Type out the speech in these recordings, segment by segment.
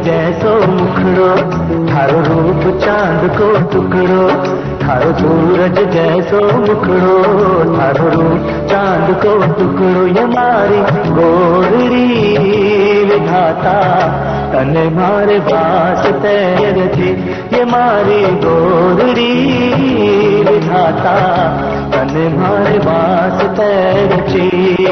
जैसो मुखड़ो, थारो रूप चांद को टुकड़ो। थारो सूरज जैसो मुखड़ो, थारो रूप चांद को टुकड़ो। ये मारी गोरड़ी विधाता तने मारे वास्ते रची। ये मारी गोरड़ी विधाता तने मारे वास्ते रची।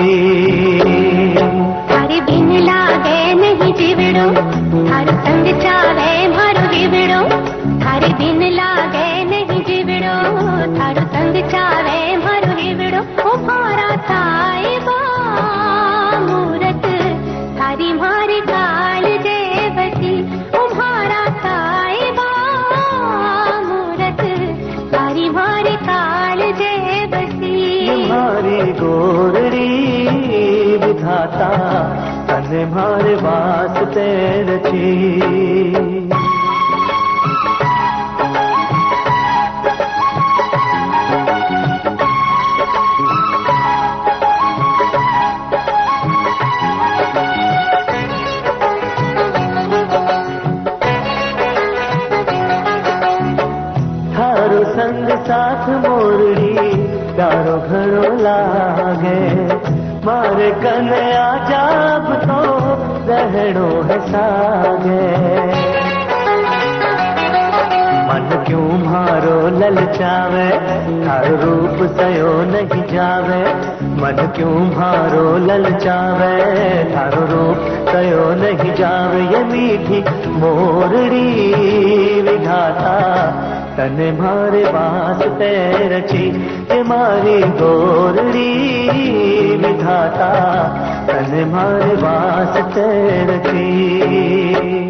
थारे बिन लागे नहीं जीवड़ो, थारो संग चावे मारो जीवड़ो। थारे बिन लागे नहीं जीवड़ो, थारो संग चावे मारो जीवड़ो। ओ मारा ताईबा मूरत थारी मारे काल देवती। ओ मारा ताईबा मूरत थारी मारे काल देवती। मारी गोरड़ी विधाता तने मारे वास्ते रची। थारो संग साथ मोरड़ी प्यारो घणो लागे। मारे कने आजाब तो रहणो है सागे। मन क्यों मारो ललचावे, थारो रूप सयो नहीं जावे। मन क्यों मारो ललचावे, थारो रूप सयो नहीं जावे। ये मीठी मोरड़ी विधाता तने मारे वास्ते रची। ये मारी गोरड़ी विधाता तने मारे वास्ते रची।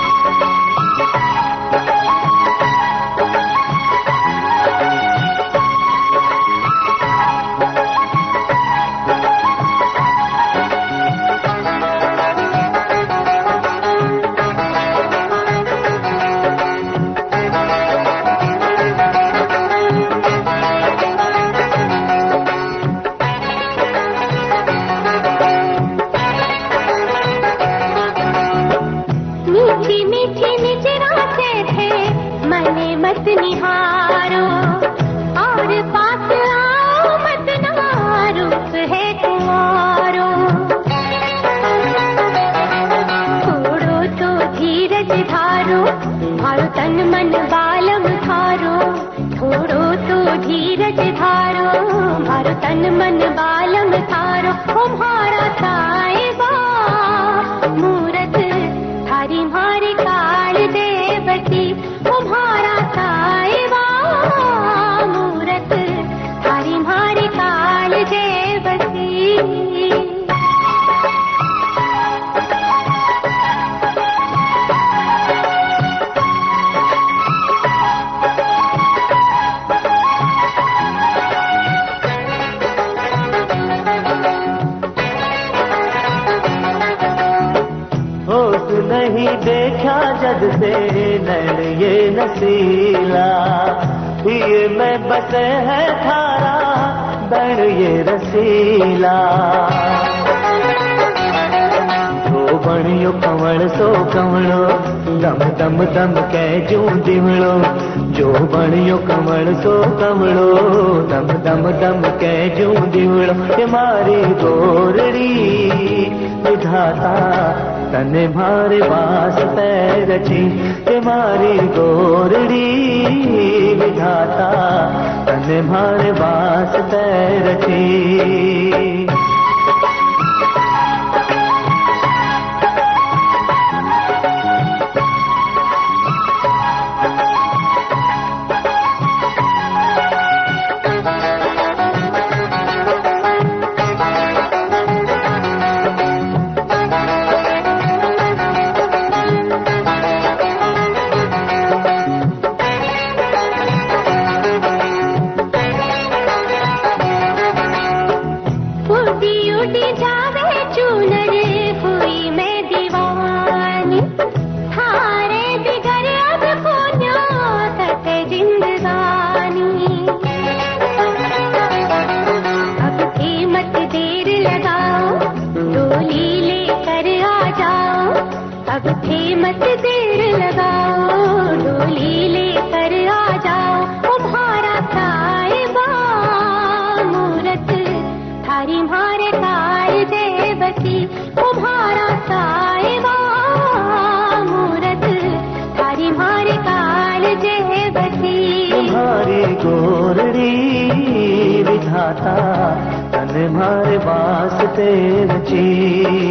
मीठी मीठी निजराते थे मने मत निहारो। और पास आओ मत ना रूप है कुंवारो। छोड़ो तो धीरज धारो, मारो तन मन बालम धारो। छोड़ो तो धीरज धारो, मारो तन मन बालम धारो। ओ मारा ताईबा मूरत थारी मारे काल देवती। ओ मारा ताईबा मूरत थारी मारे काल देवती। होश नहीं देखा जग से नैन ये नसीला। ये मैं बसे है थारा बन ये रसीला। तो बणियो कंवल सो कंवलो, दम दम दम कै जूं दिवलो। जो बणियो कंवल सो कंवलो, दम दम दम कै जूं दिवलो। ये मारी गोरड़ी विधाता तने मारे वास्ते रची। ये मारी गोरड़ी विधाता तने मारे वास्ते रची। देर लगाओ, डोली लेकर आ जाओ तुम्हारा साहिबा, मूरत थारी मारे काल देवती तुम्हारा साहिबा, मूरत थारी मारे काल देवती। तुम्हारी गोरड़ी विधाता तन मारे वास्ते रची,